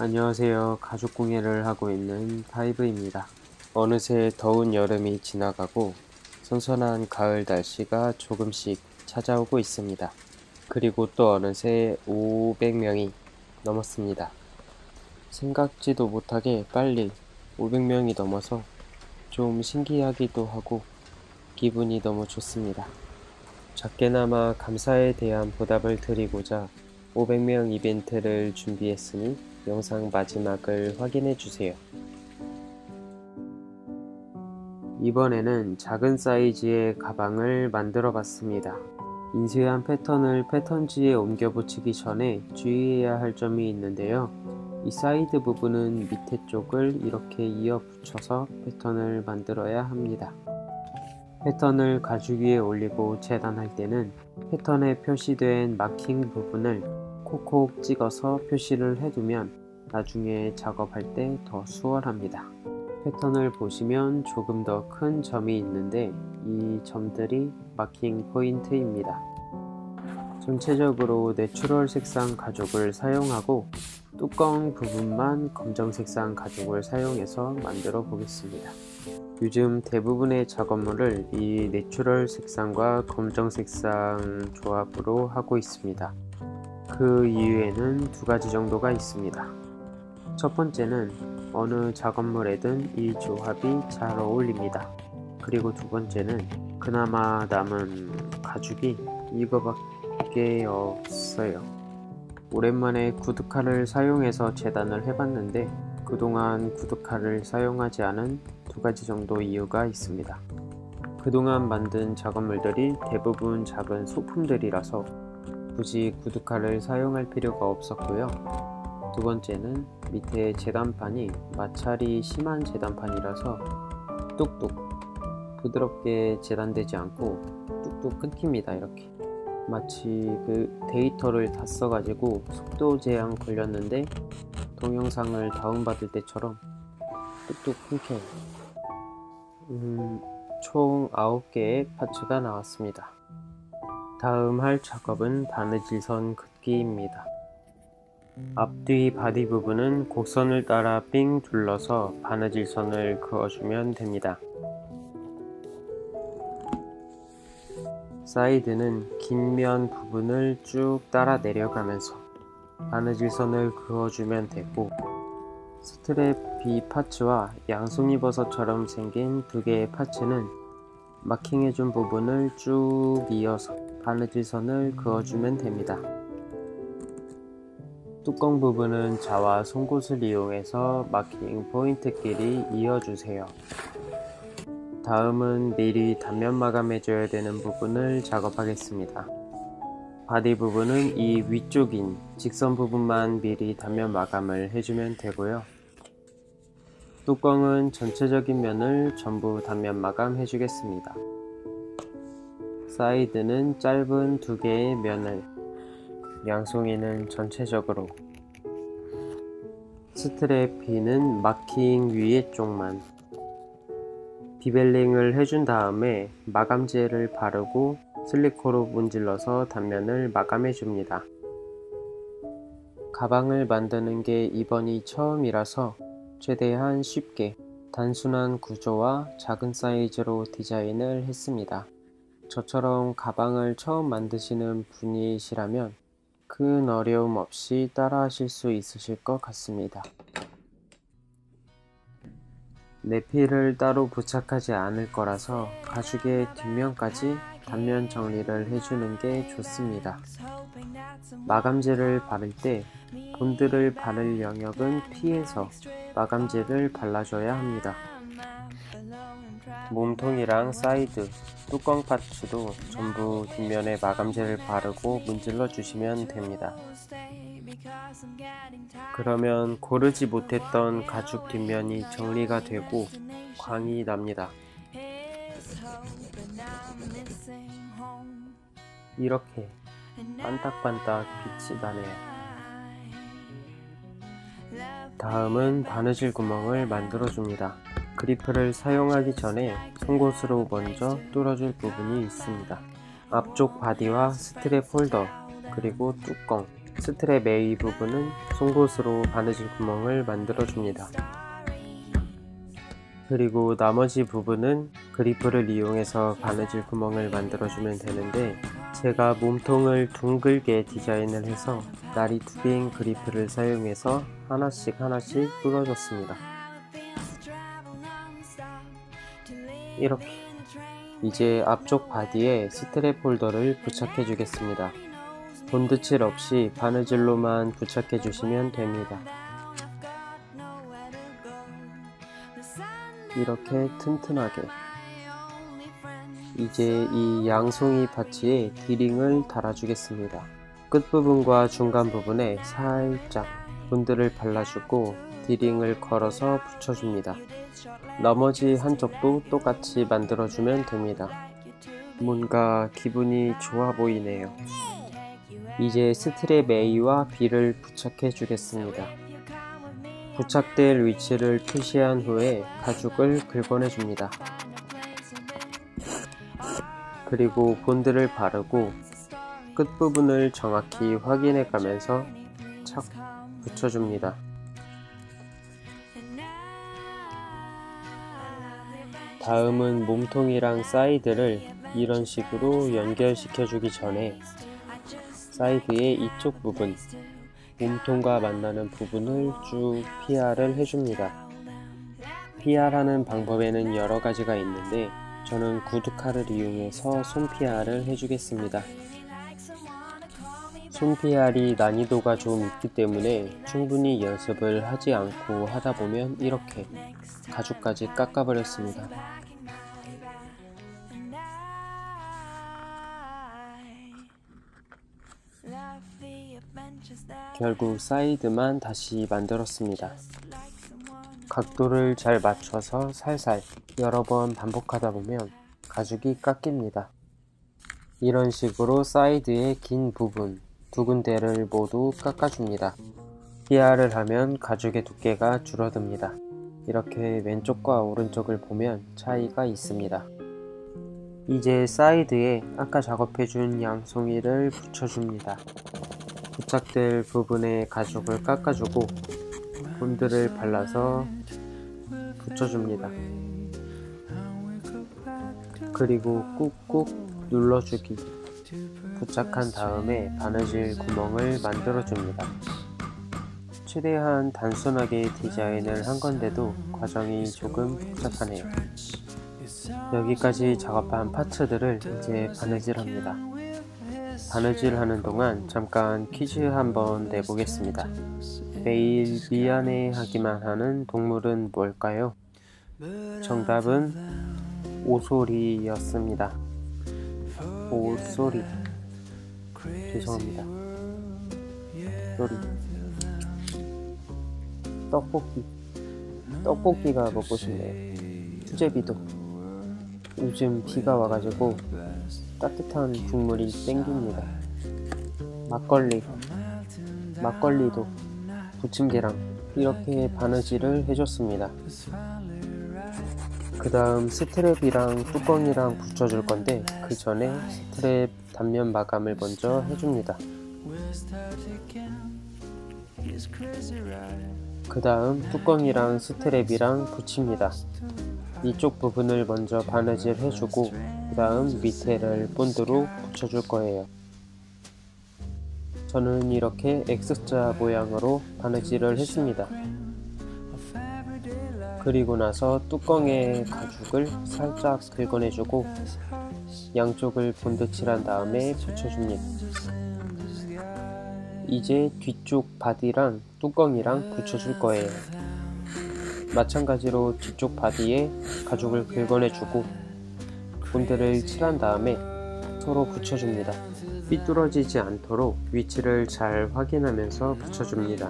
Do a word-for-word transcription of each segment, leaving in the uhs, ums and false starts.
안녕하세요. 가죽 공예를 하고 있는 타이브입니다. 어느새 더운 여름이 지나가고 선선한 가을 날씨가 조금씩 찾아오고 있습니다. 그리고 또 어느새 오백 명이 넘었습니다. 생각지도 못하게 빨리 오백 명이 넘어서 좀 신기하기도 하고 기분이 너무 좋습니다. 작게나마 감사에 대한 보답을 드리고자 오백 명 이벤트를 준비했으니 영상 마지막을 확인해 주세요. 이번에는 작은 사이즈의 가방을 만들어 봤습니다. 인쇄한 패턴을 패턴지에 옮겨 붙이기 전에 주의해야 할 점이 있는데요. 이 사이드 부분은 밑에 쪽을 이렇게 이어 붙여서 패턴을 만들어야 합니다. 패턴을 가죽 위에 올리고 재단할 때는 패턴에 표시된 마킹 부분을 콕콕 찍어서 표시를 해두면 나중에 작업할 때 더 수월합니다. 패턴을 보시면 조금 더 큰 점이 있는데 이 점들이 마킹 포인트입니다. 전체적으로 내추럴 색상 가죽을 사용하고 뚜껑 부분만 검정 색상 가죽을 사용해서 만들어 보겠습니다. 요즘 대부분의 작업물을 이 내추럴 색상과 검정 색상 조합으로 하고 있습니다. 그 이유에는 두 가지 정도가 있습니다. 첫 번째는 어느 작업물에든 이 조합이 잘 어울립니다. 그리고 두 번째는 그나마 남은 가죽이 이거밖에 없어요. 오랜만에 구두칼을 사용해서 재단을 해봤는데 그동안 구두칼을 사용하지 않은 두 가지 정도 이유가 있습니다. 그동안 만든 작업물들이 대부분 작은 소품들이라서 굳이 구두칼을 사용할 필요가 없었고요. 두 번째는 밑에 재단판이 마찰이 심한 재단판이라서 뚝뚝 부드럽게 재단되지 않고 뚝뚝 끊깁니다. 이렇게 마치 그 데이터를 다 써가지고 속도 제한 걸렸는데 동영상을 다운받을 때처럼 뚝뚝 끊겨요. 음, 총 아홉 개의 파츠가 나왔습니다. 다음 할 작업은 바느질선 긋기입니다. 앞뒤 바디 부분은 곡선을 따라 삥 둘러서 바느질선을 그어주면 됩니다. 사이드는 긴 면 부분을 쭉 따라 내려가면서 바느질선을 그어주면 되고 스트랩 B 파츠와 양송이버섯처럼 생긴 두 개의 파츠는 마킹해준 부분을 쭉 이어서 바느질선을 그어주면 됩니다. 뚜껑 부분은 자와 송곳을 이용해서 마킹 포인트끼리 이어주세요. 다음은 미리 단면 마감해줘야 되는 부분을 작업하겠습니다. 바디 부분은 이 위쪽인 직선 부분만 미리 단면 마감을 해주면 되고요. 뚜껑은 전체적인 면을 전부 단면 마감 해주겠습니다. 사이드는 짧은 두 개의 면을, 양송이는 전체적으로, 스트랩 B는 마킹 위에 쪽만, 디벨링을 해준 다음에 마감제를 바르고 슬리코로 문질러서 단면을 마감해 줍니다. 가방을 만드는 게 이번이 처음이라서 최대한 쉽게 단순한 구조와 작은 사이즈로 디자인을 했습니다. 저처럼 가방을 처음 만드시는 분이시라면 큰 어려움 없이 따라 하실 수 있으실 것 같습니다. 내피를 따로 부착하지 않을 거라서 가죽의 뒷면까지 단면 정리를 해주는 게 좋습니다. 마감제를 바를 때 본드를 바를 영역은 피해서 마감제를 발라줘야 합니다. 몸통이랑 사이드, 뚜껑 파츠도 전부 뒷면에 마감제를 바르고 문질러 주시면 됩니다. 그러면 고르지 못했던 가죽 뒷면이 정리가 되고 광이 납니다. 이렇게 반딱반딱 빛이 나네요. 다음은 바느질 구멍을 만들어 줍니다. 그리프를 사용하기 전에 송곳으로 먼저 뚫어줄 부분이 있습니다. 앞쪽 바디와 스트랩 홀더, 그리고 뚜껑, 스트랩 A 부분은 송곳으로 바느질 구멍을 만들어 줍니다. 그리고 나머지 부분은 그리프를 이용해서 바느질 구멍을 만들어 주면 되는데, 제가 몸통을 둥글게 디자인을 해서 나리 투빙 그리프를 사용해서 하나씩 하나씩 뚫어줬습니다. 이렇게. 이제 앞쪽 바디에 스트랩 홀더를 부착해 주겠습니다. 본드칠 없이 바느질로만 부착해 주시면 됩니다. 이렇게 튼튼하게. 이제 이 양송이 파츠에 디링을 달아주겠습니다. 끝부분과 중간 부분에 살짝 본드를 발라주고 디링을 걸어서 붙여줍니다. 나머지 한쪽도 똑같이 만들어주면 됩니다. 뭔가 기분이 좋아 보이네요. 이제 스트랩 A와 B를 부착해 주겠습니다. 부착될 위치를 표시한 후에 가죽을 긁어내 줍니다. 그리고 본드를 바르고 끝부분을 정확히 확인해 가면서 착 붙여줍니다. 다음은 몸통이랑 사이드를 이런 식으로 연결시켜 주기 전에 사이드의 이쪽 부분, 몸통과 만나는 부분을 쭉 피아를 해줍니다. 피아하는 방법에는 여러 가지가 있는데 저는 구두칼을 이용해서 손피아를 해주겠습니다. 손피알이 난이도가 좀 있기 때문에 충분히 연습을 하지 않고 하다 보면 이렇게 가죽까지 깎아버렸습니다. 결국 사이드만 다시 만들었습니다. 각도를 잘 맞춰서 살살 여러 번 반복하다 보면 가죽이 깎입니다. 이런 식으로 사이드의 긴 부분 두 군데를 모두 깎아줍니다. 피아를 하면 가죽의 두께가 줄어듭니다. 이렇게 왼쪽과 오른쪽을 보면 차이가 있습니다. 이제 사이드에 아까 작업해준 양송이를 붙여줍니다. 부착될 부분에 가죽을 깎아주고 본드를 발라서 붙여줍니다. 그리고 꾹꾹 눌러주기. 부착한 다음에 바느질 구멍을 만들어줍니다. 최대한 단순하게 디자인을 한 건데도 과정이 조금 복잡하네요. 여기까지 작업한 파츠들을 이제 바느질합니다. 바느질 하는 동안 잠깐 퀴즈 한번 내보겠습니다. 매일 미안해하기만 하는 동물은 뭘까요? 정답은 오소리였습니다. 오소리. 죄송합니다. 소리. 떡볶이. 떡볶이가 먹고 싶네요. 수제비도. 요즘 비가 와가지고 따뜻한 국물이 땡깁니다. 막걸리. 막걸리도 부침개랑 이렇게 바느질을 해줬습니다. 그 다음 스트랩이랑 뚜껑이랑 붙여줄 건데 그 전에 스트랩 단면 마감을 먼저 해줍니다. 그 다음 뚜껑이랑 스트랩이랑 붙입니다. 이쪽 부분을 먼저 바느질 해주고 그 다음 밑에를 본드로 붙여줄 거예요. 저는 이렇게 X자 모양으로 바느질을 했습니다. 그리고 나서 뚜껑에 가죽을 살짝 긁어내주고 양쪽을 본드 칠한 다음에 붙여줍니다. 이제 뒤쪽 바디랑 뚜껑이랑 붙여줄 거예요. 마찬가지로 뒤쪽 바디에 가죽을 긁어내주고 본드를 칠한 다음에 서로 붙여줍니다. 삐뚤어지지 않도록 위치를 잘 확인하면서 붙여줍니다.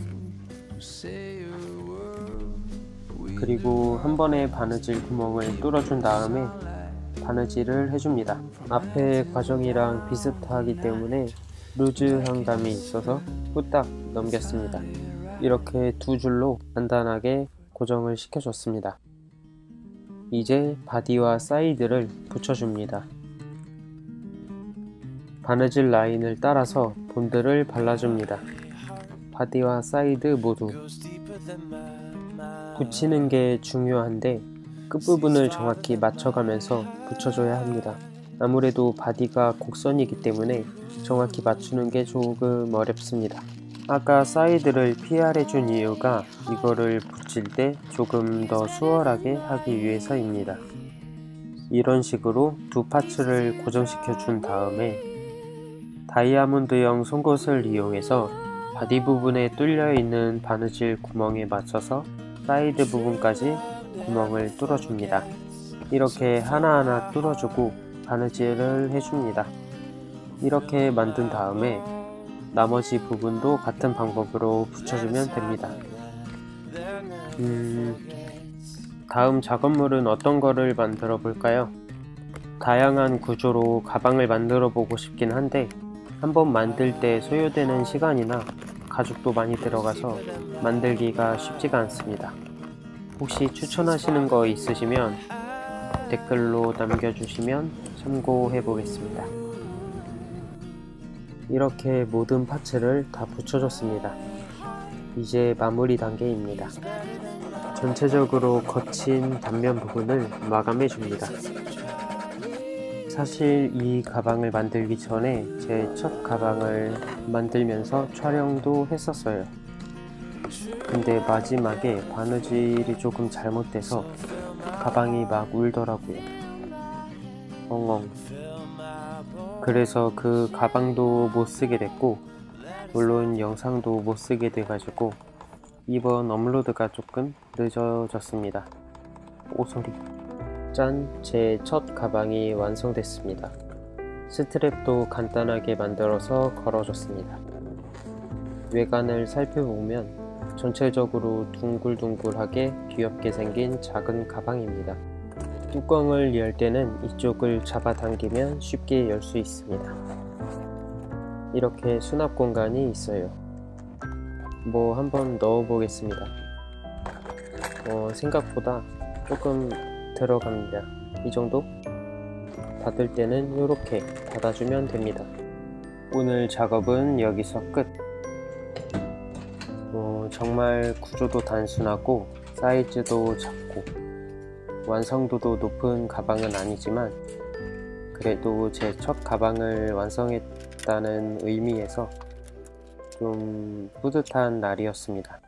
그리고 한 번에 바느질 구멍을 뚫어준 다음에 바느질을 해줍니다. 앞에 과정이랑 비슷하기 때문에 루즈한 감이 있어서 후딱 넘겼습니다. 이렇게 두 줄로 간단하게 고정을 시켜줬습니다. 이제 바디와 사이드를 붙여줍니다. 바느질 라인을 따라서 본드를 발라줍니다. 바디와 사이드 모두. 붙이는 게 중요한데 끝부분을 정확히 맞춰가면서 붙여줘야 합니다. 아무래도 바디가 곡선이기 때문에 정확히 맞추는 게 조금 어렵습니다. 아까 사이드를 피알해준 이유가 이거를 붙일 때 조금 더 수월하게 하기 위해서입니다. 이런 식으로 두 파츠를 고정시켜 준 다음에 다이아몬드형 송곳을 이용해서 바디 부분에 뚫려 있는 바느질 구멍에 맞춰서 사이드 부분까지 구멍을 뚫어줍니다. 이렇게 하나하나 뚫어주고 바느질을 해줍니다. 이렇게 만든 다음에 나머지 부분도 같은 방법으로 붙여주면 됩니다. 음, 다음 작업물은 어떤 거를 만들어 볼까요? 다양한 구조로 가방을 만들어 보고 싶긴 한데 한번 만들 때 소요되는 시간이나 가죽도 많이 들어가서 만들기가 쉽지가 않습니다. 혹시 추천하시는 거 있으시면 댓글로 남겨주시면 참고해 보겠습니다. 이렇게 모든 파츠를 다 붙여줬습니다. 이제 마무리 단계입니다. 전체적으로 거친 단면 부분을 마감해 줍니다. 사실 이 가방을 만들기 전에 제 첫 가방을 만들면서 촬영도 했었어요. 근데 마지막에 바느질이 조금 잘못돼서 가방이 막 울더라고요. 엉엉. 그래서 그 가방도 못 쓰게 됐고 물론 영상도 못 쓰게 돼가지고 이번 업로드가 조금 늦어졌습니다. 오소리. 짠! 제 첫 가방이 완성됐습니다. 스트랩도 간단하게 만들어서 걸어줬습니다. 외관을 살펴보면 전체적으로 둥글둥글하게 귀엽게 생긴 작은 가방입니다. 뚜껑을 열 때는 이쪽을 잡아당기면 쉽게 열 수 있습니다. 이렇게 수납 공간이 있어요. 뭐 한번 넣어 보겠습니다. 어, 생각보다 조금 들어갑니다. 이 정도? 닫을 때는 이렇게 닫아주면 됩니다. 오늘 작업은 여기서 끝. 어, 정말 구조도 단순하고 사이즈도 작고 완성도도 높은 가방은 아니지만 그래도 제 첫 가방을 완성했다는 의미에서 좀 뿌듯한 날이었습니다.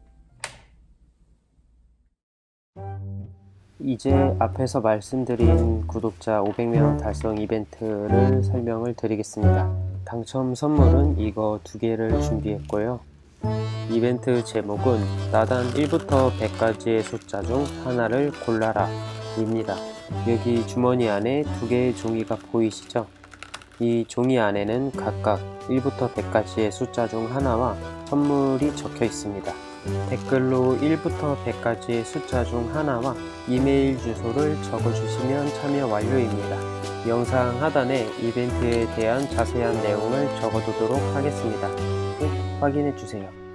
이제 앞에서 말씀드린 구독자 오백 명 달성 이벤트를 설명을 드리겠습니다. 당첨 선물은 이거 두 개를 준비했고요. 이벤트 제목은 나단 일부터 백까지의 숫자 중 하나를 골라라 입니다. 여기 주머니 안에 두 개의 종이가 보이시죠? 이 종이 안에는 각각 일부터 백까지의 숫자 중 하나와 선물이 적혀 있습니다. 댓글로 일부터 백까지의 숫자 중 하나와 이메일 주소를 적어주시면 참여 완료입니다. 영상 하단에 이벤트에 대한 자세한 내용을 적어두도록 하겠습니다. 꼭 확인해주세요.